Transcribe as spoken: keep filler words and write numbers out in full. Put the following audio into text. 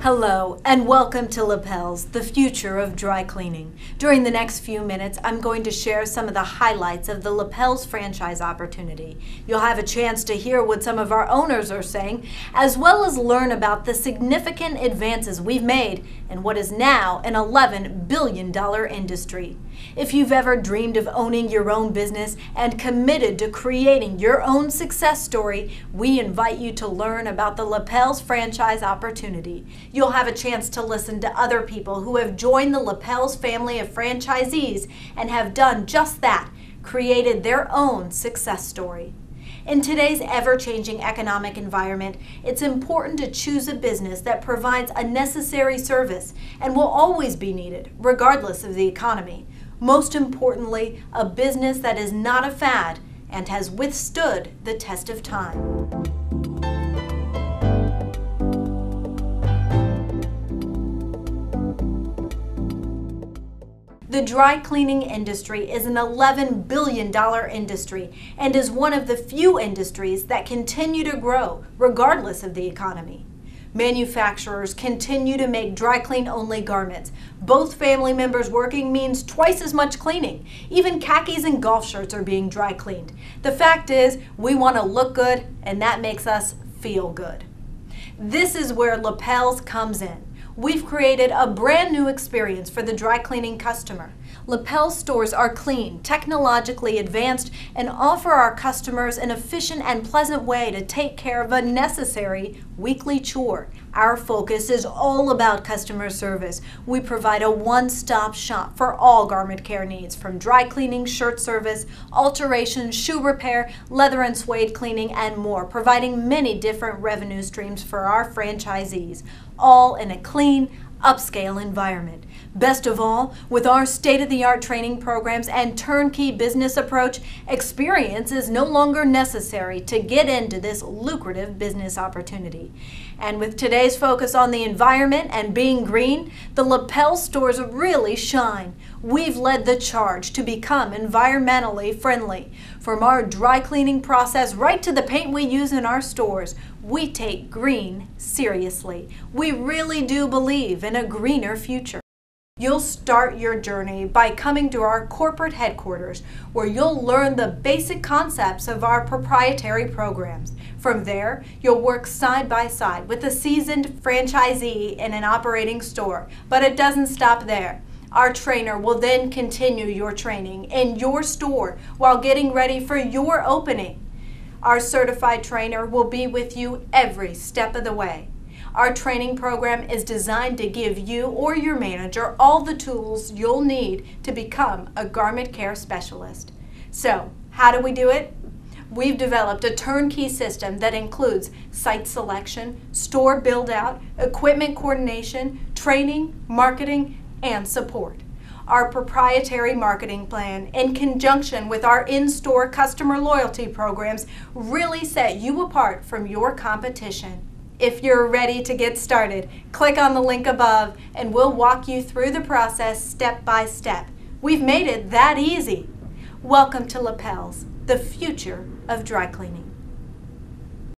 Hello and welcome to Lapels, the future of dry cleaning. During the next few minutes, I'm going to share some of the highlights of the Lapels franchise opportunity. You'll have a chance to hear what some of our owners are saying, as well as learn about the significant advances we've made in what is now an eleven billion dollar industry. If you've ever dreamed of owning your own business and committed to creating your own success story, we invite you to learn about the Lapels franchise opportunity. You'll have a chance to listen to other people who have joined the Lapels family of franchisees and have done just that, created their own success story. In today's ever-changing economic environment, it's important to choose a business that provides a necessary service and will always be needed, regardless of the economy. Most importantly, a business that is not a fad and has withstood the test of time. The dry cleaning industry is an eleven billion dollar industry and is one of the few industries that continue to grow regardless of the economy. Manufacturers continue to make dry clean only garments. Both family members working means twice as much cleaning. Even khakis and golf shirts are being dry cleaned. The fact is, we want to look good and that makes us feel good. This is where Lapels comes in. We've created a brand new experience for the dry cleaning customer. Lapels stores are clean, technologically advanced, and offer our customers an efficient and pleasant way to take care of a necessary weekly chore. Our focus is all about customer service. We provide a one-stop shop for all garment care needs, from dry cleaning, shirt service, alteration, shoe repair, leather and suede cleaning, and more, providing many different revenue streams for our franchisees, all in a clean, upscale environment. Best of all, with our state-of-the-art training programs and turnkey business approach, experience is no longer necessary to get into this lucrative business opportunity. And with today's focus on the environment and being green, the Lapels stores really shine. We've led the charge to become environmentally friendly. From our dry cleaning process right to the paint we use in our stores, we take green seriously. We really do believe in a greener future. You'll start your journey by coming to our corporate headquarters, where you'll learn the basic concepts of our proprietary programs. From there, you'll work side by side with a seasoned franchisee in an operating store. But it doesn't stop there. Our trainer will then continue your training in your store while getting ready for your opening. Our certified trainer will be with you every step of the way. Our training program is designed to give you or your manager all the tools you'll need to become a garment care specialist. So, how do we do it? We've developed a turnkey system that includes site selection, store build-out, equipment coordination, training, marketing, and support. Our proprietary marketing plan, in conjunction with our in-store customer loyalty programs, really set you apart from your competition. If you're ready to get started, click on the link above and we'll walk you through the process step by step. We've made it that easy. Welcome to Lapels, the future of dry cleaning.